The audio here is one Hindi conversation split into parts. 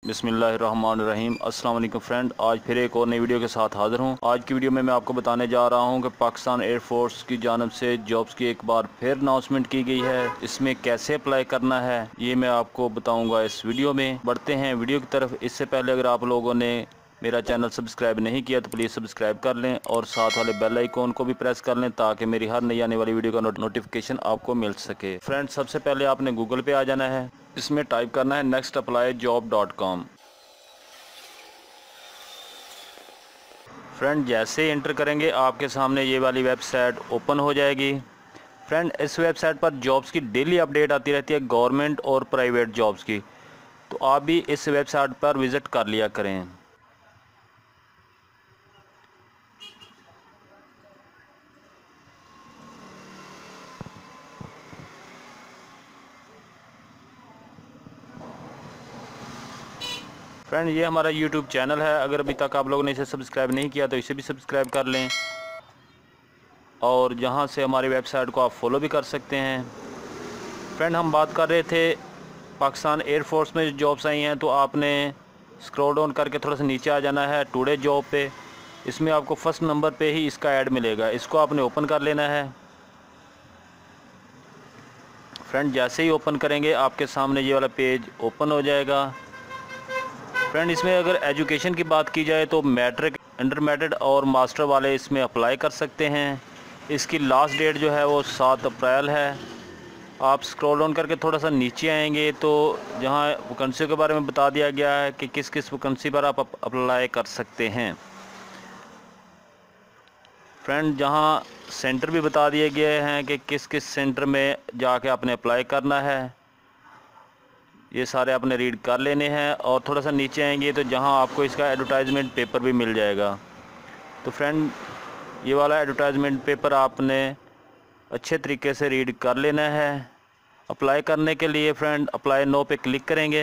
बिस्मिल्लाहिर्रहमानिर्रहीम। अस्सलाम वालेकुम फ्रेंड, आज फिर एक और नई वीडियो के साथ हाज़िर हूँ। आज की वीडियो में मैं आपको बताने जा रहा हूँ कि पाकिस्तान एयरफोर्स की जानिब से जॉब्स की एक बार फिर अनाउंसमेंट की गई है। इसमें कैसे अप्लाई करना है ये मैं आपको बताऊँगा इस वीडियो में। बढ़ते हैं वीडियो की तरफ। इससे पहले अगर आप लोगों ने मेरा चैनल सब्सक्राइब नहीं किया तो प्लीज़ सब्सक्राइब कर लें और साथ वाले बेल आइकॉन को भी प्रेस कर लें ताकि मेरी हर नई आने वाली वीडियो का नोटिफिकेशन आपको मिल सके। फ्रेंड्स, सबसे पहले आपने गूगल पे आ जाना है। इसमें टाइप करना है nextapplyjob.com। फ्रेंड, जैसे ही एंटर करेंगे आपके सामने ये वाली वेबसाइट ओपन हो जाएगी। फ्रेंड, इस वेबसाइट पर जॉब्स की डेली अपडेट आती रहती है, गवर्नमेंट और प्राइवेट जॉब्स की, तो आप भी इस वेबसाइट पर विज़िट कर लिया करें। फ्रेंड, ये हमारा यूट्यूब चैनल है। अगर अभी तक आप लोगों ने इसे सब्सक्राइब नहीं किया तो इसे भी सब्सक्राइब कर लें और जहाँ से हमारी वेबसाइट को आप फॉलो भी कर सकते हैं। फ्रेंड, हम बात कर रहे थे पाकिस्तान एयरफोर्स में जॉब्स आई हैं, तो आपने स्क्रॉल डाउन करके थोड़ा सा नीचे आ जाना है टुडे जॉब पे। इसमें आपको फर्स्ट नंबर पे ही इसका ऐड मिलेगा, इसको आपने ओपन कर लेना है। फ्रेंड, जैसे ही ओपन करेंगे आपके सामने ये वाला पेज ओपन हो जाएगा। फ्रेंड, इसमें अगर एजुकेशन की बात की जाए तो मैट्रिक, इंटरमीडिएट और मास्टर वाले इसमें अप्लाई कर सकते हैं। इसकी लास्ट डेट जो है वो 7 अप्रैल है। आप स्क्रॉल डाउन करके थोड़ा सा नीचे आएंगे तो जहां वैकेंसी के बारे में बता दिया गया है कि किस किस वैकेंसी पर आप अप्लाई कर सकते हैं। फ्रेंड, जहां सेंटर भी बता दिए गए हैं कि किस किस सेंटर में जाके आपने अप्लाई करना है। ये सारे आपने रीड कर लेने हैं और थोड़ा सा नीचे आएंगे तो जहां आपको इसका एडवर्टाइजमेंट पेपर भी मिल जाएगा। तो फ्रेंड, ये वाला एडवर्टाइजमेंट पेपर आपने अच्छे तरीके से रीड कर लेना है। अप्लाई करने के लिए फ्रेंड अप्लाई नो पे क्लिक करेंगे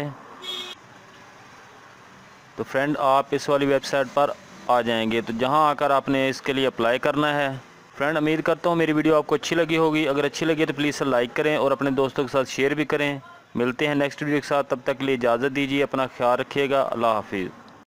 तो फ्रेंड आप इस वाली वेबसाइट पर आ जाएंगे, तो जहां आकर आपने इसके लिए अप्लाई करना है। फ्रेंड, उम्मीद करता हूं मेरी वीडियो आपको अच्छी लगी होगी। अगर अच्छी लगी तो प्लीज़ लाइक करें और अपने दोस्तों के साथ शेयर भी करें। मिलते हैं नेक्स्ट वीडियो के साथ, तब तक के लिए इजाज़त दीजिए। अपना ख्याल रखिएगा। अल्लाह हाफिज़।